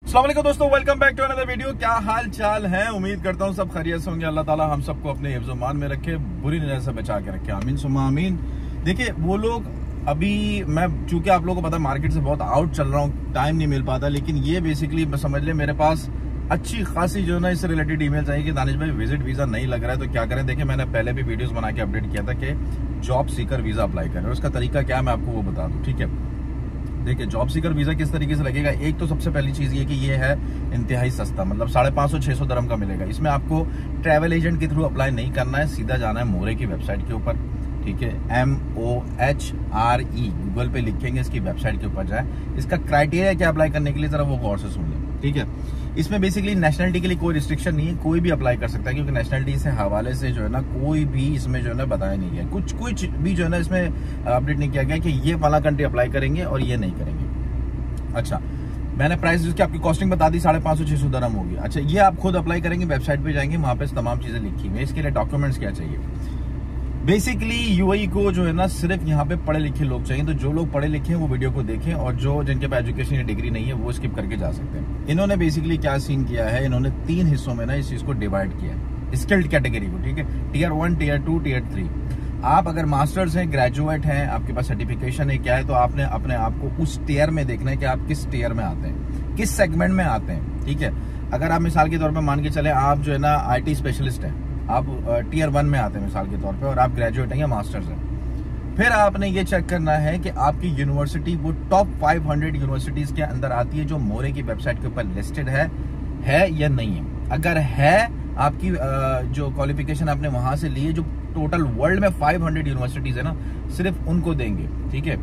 अस्सलाम वालेकुम दोस्तों, welcome back to another video. क्या हाल चाल है? उम्मीद करता हूँ सब खैरियत से होंगे। अल्लाह ताला हम सबको अपने हिफ्ज़-ओ-मान में रखे, बुरी नजर से बचा के रखे। आमीन सुम्मा आमीन। देखिए वो लोग अभी मैं चूंकि आप लोगों को पता है मार्केट से बहुत आउट चल रहा हूँ, टाइम नहीं मिल पाता, लेकिन ये बेसिकली समझ ले मेरे पास अच्छी खासी जो है ना इससे रिलेटेड ईमेल आई कि दानिश भाई विजिट वीजा नहीं लग रहा है तो क्या करें। देखिए मैंने पहले भी वीडियोस बना के अपडेट किया था कि जॉब सीकर वीजा अप्लाई करें और उसका तरीका क्या है मैं आपको वो बता दूं, ठीक है। देखिए जॉब सीकर वीजा किस तरीके से लगेगा। एक तो सबसे पहली चीज ये कि ये है इंतहाई सस्ता, मतलब 550-600 दरम का मिलेगा। इसमें आपको ट्रैवल एजेंट के थ्रू अप्लाई नहीं करना है, सीधा जाना है मोरे की वेबसाइट के ऊपर, ठीक है। MOHRE गूगल पे लिखेंगे, इसकी वेबसाइट के ऊपर जाए। इसका क्राइटेरिया क्या अप्लाई करने के लिए जरा वो गौर से सुन लें, ठीक है। इसमें बेसिकली नेशनलिटी के लिए कोई रिस्ट्रिक्शन नहीं है, कोई भी अप्लाई कर सकता है, क्योंकि नेशनलिटी से हवाले से जो है ना कोई भी इसमें जो है ना बताया नहीं गया, कुछ भी जो है ना इसमें अपडेट नहीं किया गया कि ये वाला कंट्री अप्लाई करेंगे और ये नहीं करेंगे। अच्छा, मैंने प्राइस उसकी आपकी कॉस्टिंग बता दी, 550-600 दरम होगी। अच्छा, ये आप खुद अप्लाई करेंगे, वेबसाइट पे जाएंगे, वहां पे तमाम चीजें लिखी हुई है। इसके लिए डॉक्यूमेंट्स क्या चाहिए। बेसिकली यूएई को जो है ना सिर्फ यहाँ पे पढ़े लिखे लोग चाहिए, तो जो लोग पढ़े लिखे हैं वो वीडियो को देखें, और जो जिनके पास एजुकेशन या डिग्री नहीं है वो स्किप करके जा सकते हैं। इन्होंने बेसिकली क्या सीन किया है, इन्होंने 3 हिस्सों में ना इस चीज को डिवाइड किया है, स्किल्ड कैटेगरी को, ठीक है। Tier 1, tier 2, tier 3। आप अगर मास्टर्स हैं, ग्रेजुएट हैं, आपके पास सर्टिफिकेशन है, क्या है, तो आपने अपने आप को उस टियर में देखना है कि आप किस टियर में आते हैं, किस सेगमेंट में आते हैं, ठीक है। अगर आप मिसाल के तौर पर मान के चले आप जो है ना IT स्पेशलिस्ट हैं, आप टियर 1 में आते हैं मिसाल के तौर पे, और आप ग्रेजुएट हैं या मास्टर्स हैं, फिर आपने ये चेक करना है कि आपकी यूनिवर्सिटी वो टॉप 500 यूनिवर्सिटीज के अंदर आती है जो मोरे की वेबसाइट के ऊपर लिस्टेड है या नहीं है। अगर है आपकी जो क्वालिफिकेशन आपने वहां से ली है, जो टोटल वर्ल्ड में 500 यूनिवर्सिटीज है ना, सिर्फ उनको देंगे, ठीक है।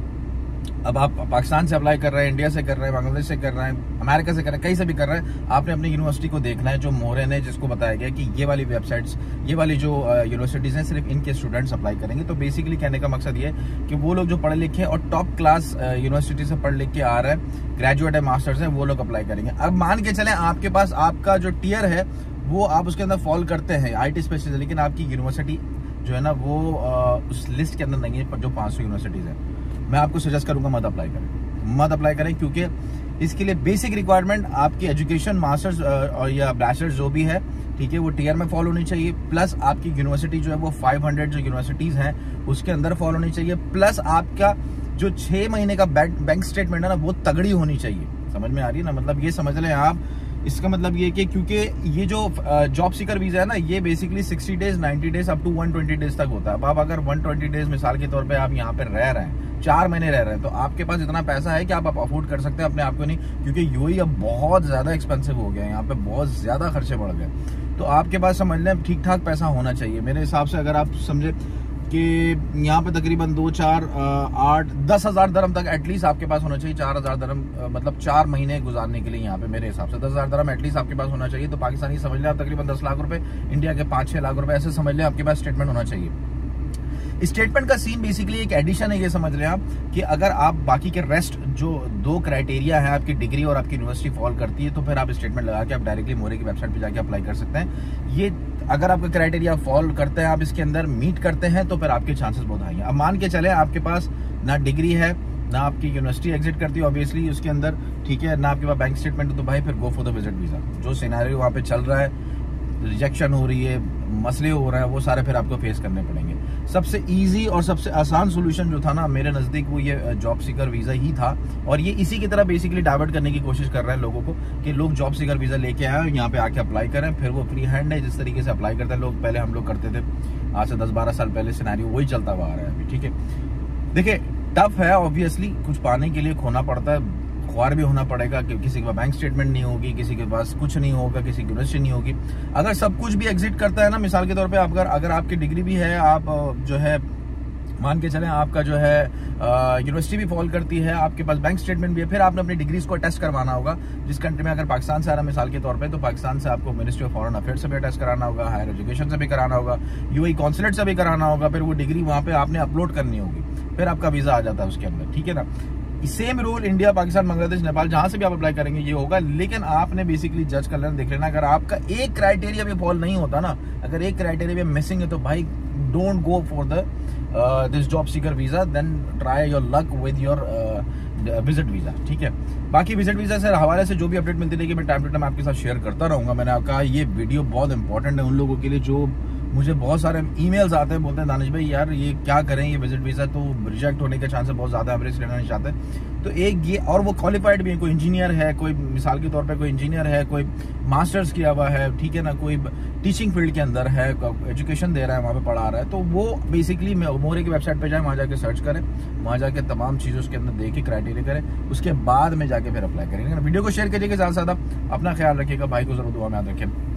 अब आप पाकिस्तान से अप्लाई कर रहे हैं, इंडिया से कर रहे हैं, बांग्लादेश से कर रहे हैं, अमेरिका से कर रहे हैं, कहीं से भी कर रहे हैं, आपने अपनी यूनिवर्सिटी को देखना है जो मोरे ने जिसको बताया गया कि ये वाली वेबसाइट्स, ये वाली जो यूनिवर्सिटीज हैं सिर्फ इनके स्टूडेंट्स अप्लाई करेंगे। तो बेसिकली कहने का मकसद ये कि वो लोग जो पढ़े लिखे और टॉप क्लास यूनिवर्सिटी से पढ़ लिख के आ रहे हैं, ग्रेजुएट है, मास्टर्स है, वो लोग अप्लाई करेंगे। अब मान के चले आपके पास आपका जो टियर है वो आप उसके अंदर फॉल करते हैं IT स्पेशलिस्ट, लेकिन आपकी यूनिवर्सिटी जो है ना वो उस लिस्ट के अंदर नहीं है जो 500 यूनिवर्सिटीज है। मैं आपको सजेस्ट करूंगा मत अप्लाई करें, क्योंकि इसके लिए बेसिक रिक्वायरमेंट आपकी एजुकेशन मास्टर्स और या बैचलर्स जो भी है, ठीक है, वो टियर में फॉलो होनी चाहिए। प्लस आपकी यूनिवर्सिटी जो है वो 500 जो यूनिवर्सिटीज हैं उसके अंदर फॉलो होनी चाहिए। प्लस आपका जो 6 महीने का बैंक स्टेटमेंट है ना वो तगड़ी होनी चाहिए। समझ में आ रही है ना, मतलब ये समझ लें आप। इसका मतलब ये कि क्योंकि ये जो जॉब सीकर वीजा है ना ये basically 60 days, 90 days up to 120 days तक होता है। अब आप अगर 120 डेज मिसाल के तौर पे आप यहाँ पे रह रहे हैं, 4 महीने रह रहे हैं, तो आपके पास इतना पैसा है कि आप अफोर्ड कर सकते हैं अपने आप को, नहीं क्योंकि यूएई अब बहुत ज्यादा एक्सपेंसिव हो गया है, यहाँ पे बहुत ज्यादा खर्चे बढ़ गए। तो आपके पास समझ लें ठीक ठाक पैसा होना चाहिए मेरे हिसाब से। अगर आप समझे कि यहाँ पे तकरीबन 2, 4, 8, 10,000 दरम तक एटलीस्ट आपके पास होना चाहिए। 4,000 दरम मतलब 4 महीने गुजारने के लिए यहाँ पे मेरे हिसाब से 10,000 दरम एटलीस्ट आपके पास होना चाहिए। तो पाकिस्तानी समझ लें आप तकरीबन 10 लाख रुपए, इंडिया के 5-6 लाख रुपए, ऐसे समझ लें आपके पास स्टेटमेंट होना चाहिए। स्टेटमेंट का सीन बेसिकली एक एडिशन है, ये समझ लें आप कि अगर आप बाकी के रेस्ट जो 2 क्राइटेरिया है, आपकी डिग्री और आपकी यूनिवर्सिटी फॉल करती है, तो फिर आप स्टेटमेंट लगा के आप डायरेक्टली मोरे की वेबसाइट पे जाके अप्लाई कर सकते हैं। ये अगर आपका क्राइटेरिया फॉल करते हैं, आप इसके अंदर मीट करते हैं, तो फिर आपके चांसेस बहुत हाई हैं। अब मान के चले आपके पास ना डिग्री है, ना आपकी यूनिवर्सिटी एग्जिट करती है ऑब्वियसली उसके अंदर, ठीक है, ना आपके पास बैंक स्टेटमेंट है, तो भाई फिर go for the visit visa. जो सिनेरियो वहाँ पे चल रहा है, रिजेक्शन हो रही है, मसले हो रहे हैं, वो सारे फिर आपको फेस करने पड़ेंगे। सबसे इजी और सबसे आसान सोल्यूशन जो था ना मेरे नजदीक वो ये जॉब सीकर वीजा ही था, और ये इसी की तरह बेसिकली डाइवर्ट करने की कोशिश कर रहे हैं लोगों को कि लोग जॉब सीकर वीजा लेके आए, यहाँ पे आके अप्लाई करें, फिर वो फ्री हैंड है जिस तरीके से अप्लाई करते हैं लोग, पहले हम लोग करते थे, आज से 10-12 साल पहले सिनेरियो वही चलता हुआ आ रहा है अभी, ठीक है। देखिए टफ है ऑब्वियसली, कुछ पाने के लिए खोना पड़ता है, ख्वार भी होना पड़ेगा कि किसी के पास बैंक स्टेटमेंट नहीं होगी, किसी के पास कुछ नहीं होगा, किसी की यूनिवर्सिटी नहीं होगी। अगर सब कुछ भी एग्जिट करता है ना, मिसाल के तौर पे अगर आपकी डिग्री भी है, आप जो है मान के चलें आपका जो है यूनिवर्सिटी भी फॉल करती है, आपके पास बैंक स्टेटमेंट भी है, फिर आपने अपनी डिग्रीज को टेस्ट करवाना होगा। जिस कंट्री में अगर पाकिस्तान से आ रहा है मिसाल के तौर पे, तो पाकिस्तान से आपको मिनिस्ट्री ऑफ फॉरेन अफेयर्स से भी टेस्ट कराना होगा, हायर एजुकेशन से भी कराना होगा, यूएई कॉन्सुलेट से भी कराना होगा, फिर वो डिग्री वहां पे आपने अपलोड करनी होगी, फिर आपका वीजा आ जाता है उसके अंदर, ठीक है ना। Same rule India, Pakistan, Bangladesh, Nepal जहां से भी आप अप्लाई करेंगे ये होगा, लेकिन आपने बेसिकली जज कर लेना, देख लेना अगर आपका एक क्राइटेरिया भी फॉल नहीं होता ना, अगर एक क्राइटेरिया भी मिसिंग है, तो भाई don't go for the this job seeker visa, then try your luck with your visit visa, ठीक है। बाकी विजिट वीजा से हवाले से जो भी अपडेट मिलती रहेगी मैं टाइम टू टाइम आपके साथ शेयर करता रहूंगा। मैंने कहा ये वीडियो बहुत इंपॉर्टेंट है उन लोगों के लिए जो मुझे बहुत सारे ईमेल्स आते हैं, बोलते हैं दानिश भाई यार ये क्या करें, ये विजिट वीजा तो रिजेक्ट होने के चांस बहुत ज्यादा, एवरेज लेना नहीं चाहते। तो एक ये, और वो क्वालिफाइड भी है, कोई इंजीनियर है, कोई मिसाल के तौर पे कोई इंजीनियर है, कोई मास्टर्स किया हुआ है, ठीक है ना, कोई टीचिंग फील्ड के अंदर है, एजुकेशन दे रहा है, वहाँ पे पढ़ा रहा है, तो वो बेसिकली मोरे की वेबसाइट पे जाए, वहाँ जाके सर्च करें, वहाँ जाके तमाम चीज़ें उसके अंदर देखे, क्राइटेरिया करें, उसके बाद में जाके फिर अप्लाई करेंगे। वीडियो को शेयर करिएगा, ज़्यादा से ज़्यादा अपना ख्याल रखिएगा, भाई को जरूर दुआ में याद रखें।